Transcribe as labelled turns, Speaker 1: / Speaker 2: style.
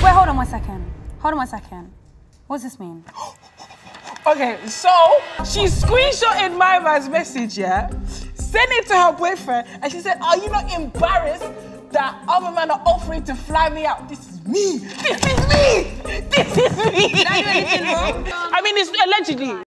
Speaker 1: Wait, hold on 1 second. Hold on 1 second. What's this mean?
Speaker 2: Okay, so she screenshotted my man's message, yeah? Sent it to her boyfriend, and she said, are you not embarrassed that other men are offering to fly me out? This is me! This is me! This is me!
Speaker 3: Now you anything wrong?
Speaker 2: I mean, it's allegedly.